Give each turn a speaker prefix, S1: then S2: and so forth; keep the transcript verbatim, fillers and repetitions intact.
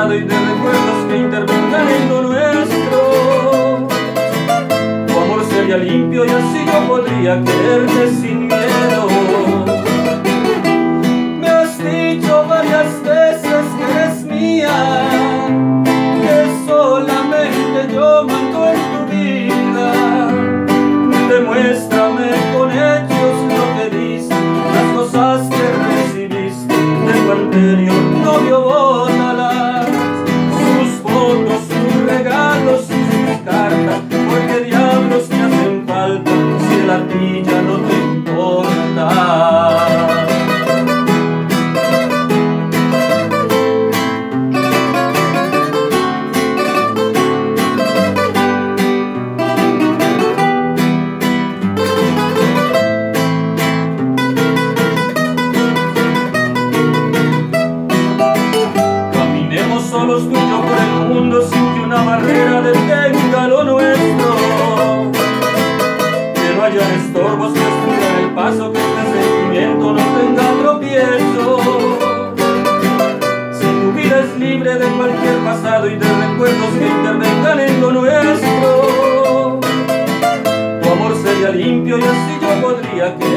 S1: pasado y de recuerdos que intervengan en lo nuestro. Tu amor sería limpio y así yo podría quererte sin miedo. Me has dicho varias veces que eres mía, que solamente yo mando en tu vida. Demuéstrame con hechos lo que dices, las cosas que recibiste de tu anterior novio. Bótalas, sus fotos, sus regalos y sus cartas, porque diablos te hacen falta si el a ti ya no te importa. Solos tú y yo por el mundo sin que una barrera detenga lo nuestro. Que no haya estorbos que obstruyan el paso, que este sentimiento no tenga tropiezo. Si tu vida es libre de cualquier pasado y de recuerdos que intervengan en lo nuestro, tu amor sería limpio y así yo podría querer